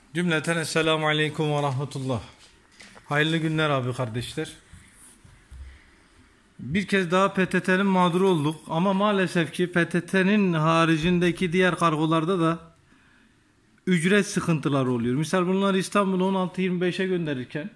Cümleten Esselamu Aleyküm ve Rahmetullah. Hayırlı günler abi kardeşler. Bir kez daha PTT'nin mağduru olduk ama maalesef ki PTT'nin haricindeki diğer kargolarda da ücret sıkıntıları oluyor. Misal bunları İstanbul'a 16-25'e gönderirken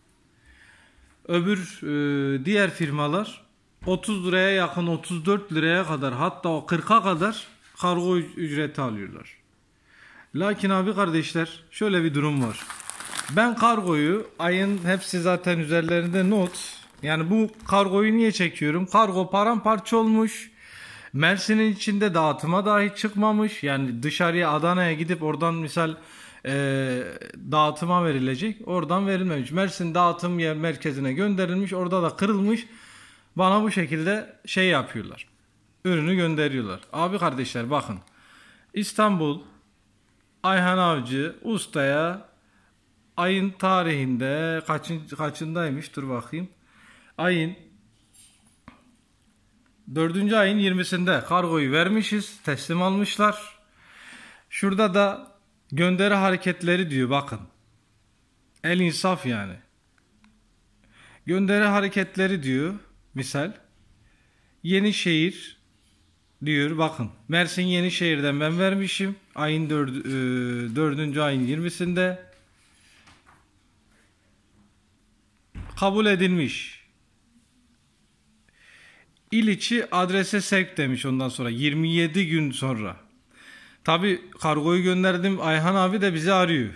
öbür diğer firmalar 30 liraya yakın, 34 liraya kadar, hatta 40'a kadar kargo ücreti alıyorlar. Lakin abi kardeşler, şöyle bir durum var. Ben kargoyu, ayın hepsi zaten üzerlerinde not. Yani bu kargoyu niye çekiyorum? Kargo paramparça olmuş. Mersin'in içinde dağıtıma dahi çıkmamış. Yani dışarıya, Adana'ya gidip oradan misal dağıtıma verilecek. Oradan verilmemiş. Mersin dağıtım yer merkezine gönderilmiş. Orada da kırılmış. Bana bu şekilde şey yapıyorlar. Ürünü gönderiyorlar. Abi kardeşler bakın. İstanbul Ayhan Avcı ustaya ayın tarihinde kaçındaymış, dur bakayım. Ayın 4. ayın 20'sinde kargoyu vermişiz, teslim almışlar. Şurada da gönderi hareketleri diyor, bakın. El insaf yani. Gönderi hareketleri diyor misal. Yenişehir diyor, bakın. Mersin Yenişehir'den ben vermişim. Ayın 4. ayın 20'sinde. Kabul edilmiş. İl içi adrese sevk demiş ondan sonra. 27 gün sonra. Tabi kargoyu gönderdim. Ayhan abi de bizi arıyor.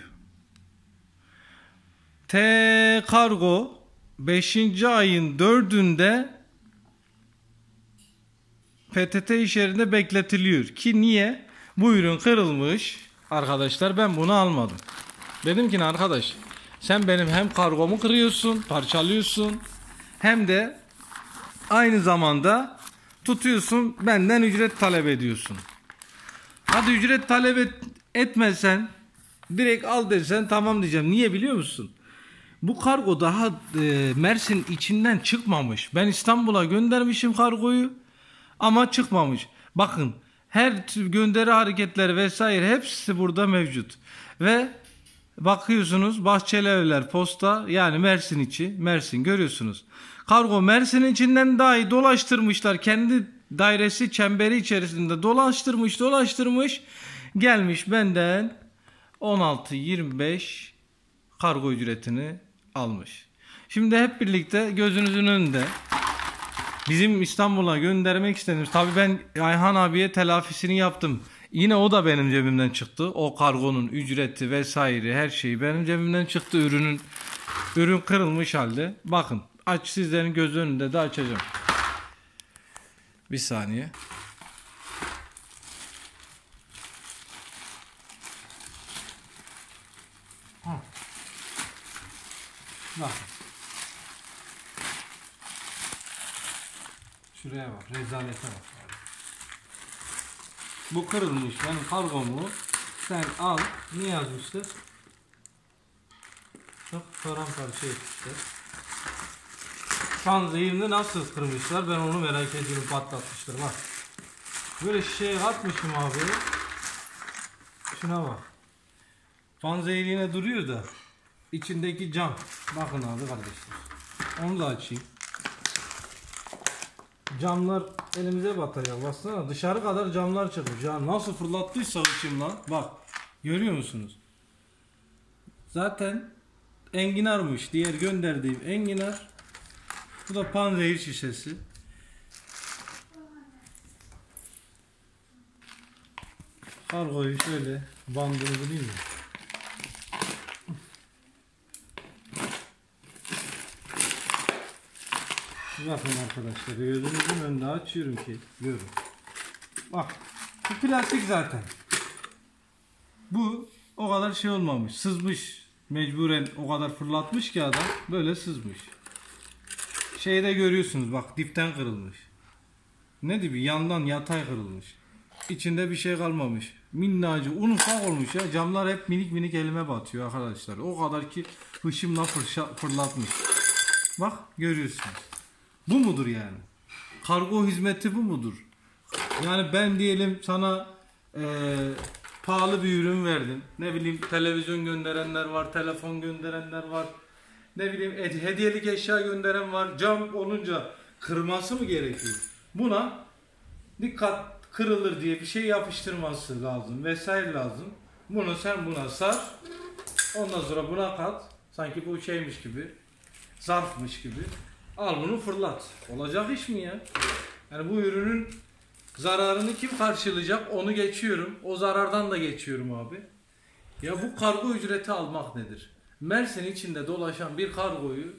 Kargo 5. ayın 4'ünde PTT iş yerinde bekletiliyor. Ki niye? Bu ürün kırılmış. Arkadaşlar ben bunu almadım. Dedim ki arkadaş, sen benim hem kargomu kırıyorsun, parçalıyorsun, hem de aynı zamanda tutuyorsun, benden ücret talep ediyorsun. Hadi ücret talep etmesen, direkt al desen tamam diyeceğim. Niye biliyor musun? Bu kargo daha Mersin içinden çıkmamış. Ben İstanbul'a göndermişim kargoyu ama çıkmamış. Bakın her gönderi hareketleri vesaire hepsi burada mevcut. Ve bakıyorsunuz Bahçelievler posta, yani Mersin içi, Mersin görüyorsunuz. Kargo Mersin içinden dahi dolaştırmışlar. Kendi dairesi çemberi içerisinde dolaştırmış. Gelmiş benden 16-25 kargo ücretini almış. Şimdi hep birlikte gözünüzün önünde bizim İstanbul'a göndermek istedim. Tabii ben Ayhan abiye telafisini yaptım. Yine o da benim cebimden çıktı. O kargonun ücreti vesaire her şeyi benim cebimden çıktı. Ürün kırılmış halde. Bakın sizlerin göz önünde de açacağım. Bir saniye. Bakın. Şuraya bak. Rezalete bak. Bu kırılmış. Benim kargomu sen al. Ne yazmıştır? Çok paramparça etmişler. Panzehirini nasıl kırmışlar? Ben onu merak ediyorum. Patlatmışlar. Bak. Böyle şişeye atmışım abi. Şuna bak. Panzehir yine duruyor da içindeki cam. Bakın abi kardeşler. Onu da açayım. Camlar elimize batacak. Baksana dışarı kadar camlar çıkmış. Ya nasıl fırlattıysa içim lan. Bak. Görüyor musunuz? Zaten enginarmış. Diğer gönderdiğim enginar. Bu da panzehir şişesi. Kargoyu şöyle bandını bulayım mı? Bakın arkadaşlar, gözünüzün önünde açıyorum ki görün. Bak bu plastik zaten. Bu o kadar şey olmamış, sızmış. Mecburen o kadar fırlatmış ki adam böyle sızmış. Şeyde görüyorsunuz bak, dipten kırılmış. Ne diyor, yandan yatay kırılmış. İçinde bir şey kalmamış. Minnacık un ufak olmuş ya. Camlar hep minik minik elime batıyor arkadaşlar. O kadar ki hışımla fırlatmış. Bak görüyorsunuz. Bu mudur yani? Kargo hizmeti bu mudur? Yani ben diyelim sana pahalı bir ürün verdin. Ne bileyim televizyon gönderenler var, telefon gönderenler var. Ne bileyim hediyelik eşya gönderen var. Cam olunca kırması mı gerekiyor? Buna dikkat, kırılır diye bir şey yapıştırması lazım vesaire lazım. Bunu sen buna sar. Ondan sonra buna kat. Sanki bu şeymiş gibi, zarfmış gibi. Al bunu fırlat. Olacak iş mi ya? Yani bu ürünün zararını kim karşılayacak? Onu geçiyorum. O zarardan da geçiyorum abi. Ya bu kargo ücreti almak nedir? Mersin içinde dolaşan bir kargoyu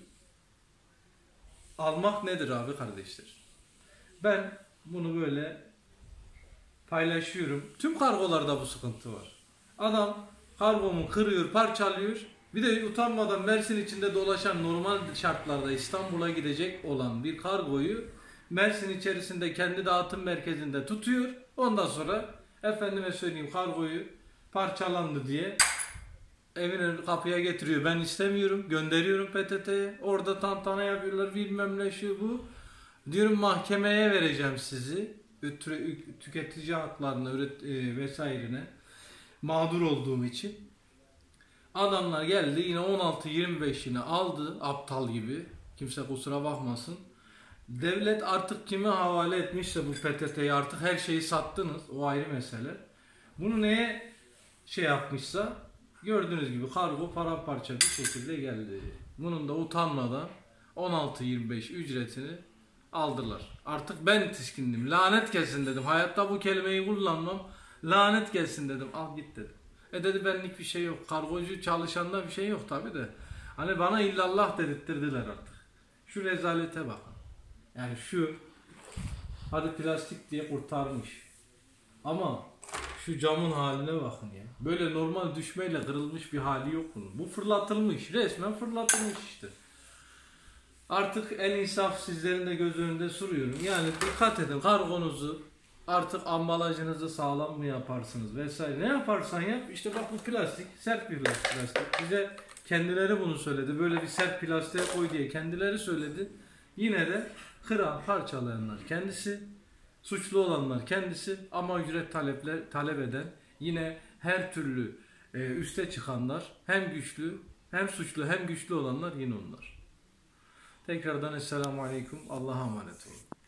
almak nedir abi kardeşler? Ben bunu böyle paylaşıyorum. Tüm kargolarda bu sıkıntı var. Adam kargomu kırıyor, parçalıyor. Bir de utanmadan Mersin içinde dolaşan normal şartlarda İstanbul'a gidecek olan bir kargoyu Mersin içerisinde kendi dağıtım merkezinde tutuyor. Ondan sonra efendime söyleyeyim kargoyu parçalandı diye evine kapıya getiriyor. Ben istemiyorum. Gönderiyorum PTT'ye. Orada tantana yapıyorlar. Bilmem ne şu bu. Diyorum mahkemeye vereceğim sizi. Tüketici haklarına vesairene mağdur olduğum için. Adamlar geldi yine 16-25'ini aldı aptal gibi. Kimse kusura bakmasın. Devlet artık kime havale etmişse bu PTT'yi artık her şeyi sattınız. O ayrı mesele. Bunu neye şey yapmışsa gördüğünüz gibi kargo paramparça bir şekilde geldi. Bunun da utanmadan 16-25 ücretini aldılar. Artık ben tiskindim. Lanet gelsin dedim. Hayatta bu kelimeyi kullanmam. Lanet gelsin dedim. Al git dedim. Dedi benlik bir şey yok. Kargocu çalışanda bir şey yok tabi de. Hani bana illallah dedirttirdiler artık. Şu rezalete bakın. Yani şu hadi plastik diye kurtarmış. Ama şu camın haline bakın ya. Böyle normal düşmeyle kırılmış bir hali yok bunun. Bu fırlatılmış. Resmen fırlatılmış işte. Artık en insaf sizlerin de göz önünde soruyorum. Yani dikkat edin kargonuzu artık ambalajınızı sağlam mı yaparsınız vesaire. Ne yaparsan yap işte bak bu plastik sert bir plastik. Bize kendileri bunu söyledi. Böyle bir sert plastiğe koy diye kendileri söyledi. Yine de kıran parçalayanlar kendisi. Suçlu olanlar kendisi ama ücret talep eden yine her türlü üste çıkanlar hem güçlü hem suçlu hem güçlü olanlar yine onlar. Tekrardan Esselamu Aleyküm. Allah'a emanet olun.